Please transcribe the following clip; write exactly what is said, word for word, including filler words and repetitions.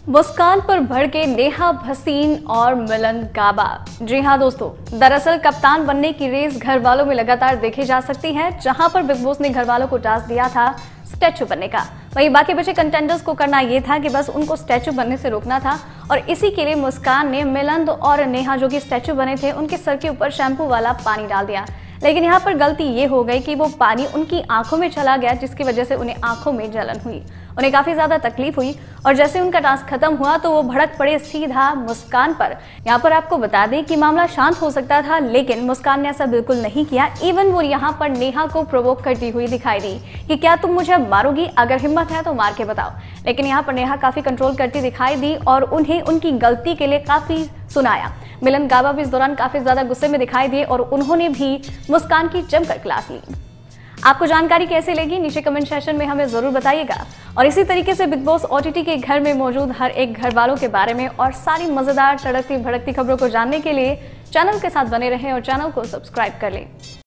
मुस्कान पर भड़के नेहा भसीन और मिलन गाबा। जी हाँ दोस्तों, दरअसल कप्तान बनने की रेस घर वालों में लगातार देखी जा सकती है, जहां पर बिग बॉस ने घर वालों को टास्क दिया था स्टैचू बनने का। वहीं बाकी बचे कंटेंडर्स को करना ये था कि बस उनको स्टैचू बनने से रोकना था, और इसी के लिए मुस्कान ने मिलन और नेहा जो कि स्टैचू बने थे उनके सर के ऊपर शैम्पू वाला पानी डाल दिया। लेकिन यहाँ पर गलती ये हो गई कि वो पानी उनकी आंखों में चला गया, जिसकी वजह से उन्हें आंखों में जलन हुई, उन्हें काफी ज्यादा तकलीफ हुई। और जैसे उनका टास्क खत्म हुआ तो वो भड़क पड़े सीधा मुस्कान पर। यहाँ पर आपको बता दें कि मामला शांत हो सकता था, लेकिन मुस्कान ने ऐसा बिल्कुल नहीं किया। इवन वो यहाँ पर नेहा को प्रोवोक करती हुई दिखाई दी कि क्या तुम मुझे मारोगी, अगर हिम्मत है तो मार के बताओ। लेकिन यहाँ पर नेहा काफी कंट्रोल करती दिखाई दी और उन्हें उनकी गलती के लिए काफी सुनाया। मिलन गाबा भी इस दौरान काफी ज्यादा गुस्से में दिखाई दिए और उन्होंने भी मुस्कान की जमकर क्लास ली। आपको जानकारी कैसे लगी, नीचे कमेंट सेक्शन में हमें जरूर बताइएगा। और इसी तरीके से बिग बॉस ओटीटी के घर में मौजूद हर एक घर वालों के बारे में और सारी मजेदार तड़कती भड़कती खबरों को जानने के लिए चैनल के साथ बने रहें और चैनल को सब्सक्राइब कर लें।